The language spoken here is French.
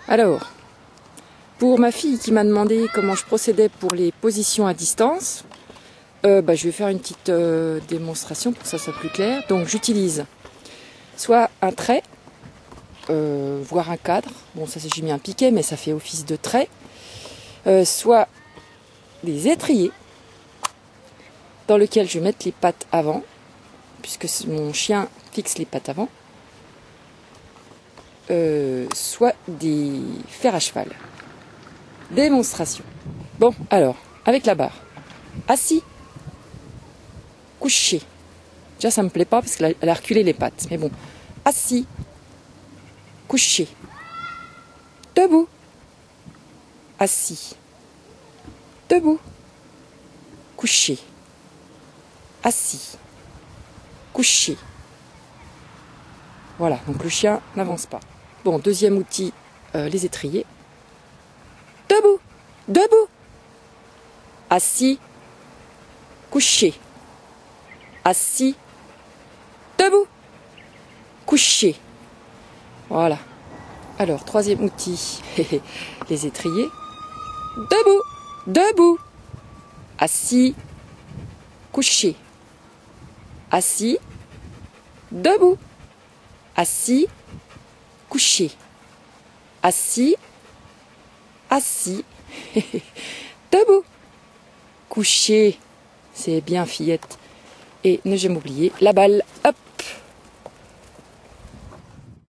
Alors, pour ma fille qui m'a demandé comment je procédais pour les positions à distance, je vais faire une petite démonstration pour que ça soit plus clair. Donc j'utilise soit un trait, voire un cadre. Bon, ça j'ai mis un piquet, mais ça fait office de trait. Soit des étriers dans lesquels je vais mettre les pattes avant, puisque mon chien fixe les pattes avant. Soit des fers à cheval. Démonstration. Bon, alors, avec la barre. Assis, couché. Déjà, ça me plaît pas parce qu'elle a reculé les pattes. Mais bon, assis, couché. Debout. Assis. Debout. Couché. Assis. Couché. Voilà, donc le chien n'avance pas. Bon, deuxième outil, les étriers. Debout. Debout. Assis. Couché. Assis. Debout. Couché. Voilà. Alors, troisième outil, les étriers. Debout. Debout. Assis. Couché. Assis. Debout. Assis. Couché. Assis. Assis. Debout. Couché. C'est bien, fillette. Et ne jamais oublier la balle. Hop.